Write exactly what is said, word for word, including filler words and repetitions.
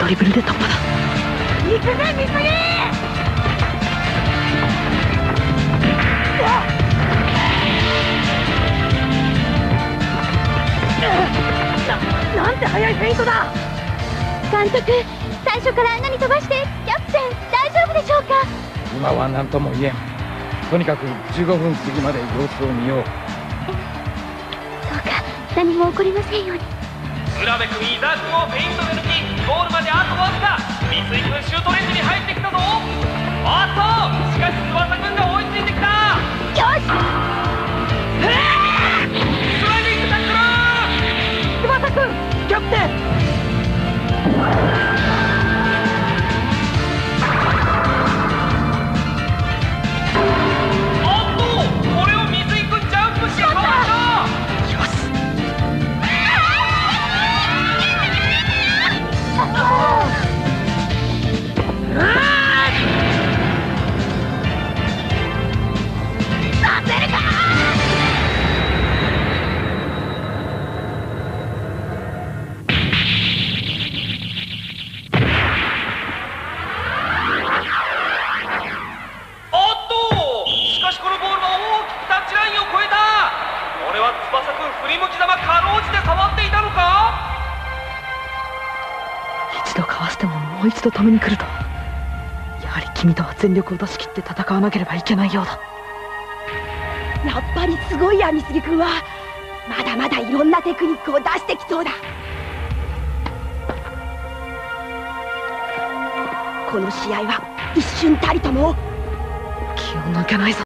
ドリブルで突破だ。行くぜ水着。な、なんて速いフェイントだ。 監督、最初からあんなに飛ばしてキャプテン大丈夫でしょうか。 今は何とも言えん。とにかくじゅうごふん過ぎまで様子を見よう。 そうか、何も起こりませんように。 浦部君、伊沢君をフェイントで抜き、ゴールまであとわずか。三井君、シュートレンジに入ってきたぞ。あっと、しかし翼君が追いついてきた。 よし、 スライディングタックル。 翼君、キャプテン。 あっと、これを三井君ジャンプしてかわした。翼くん、振り向きざまかろうじて触っていたのか。 一度かわしてももう一度止めに来ると。やはり君とは全力を出し切って戦わなければいけないようだ。 やっぱりすごいや、美杉君は。まだまだいろんなテクニックを出してきそうだ。この試合は一瞬たりとも気を抜けないぞ。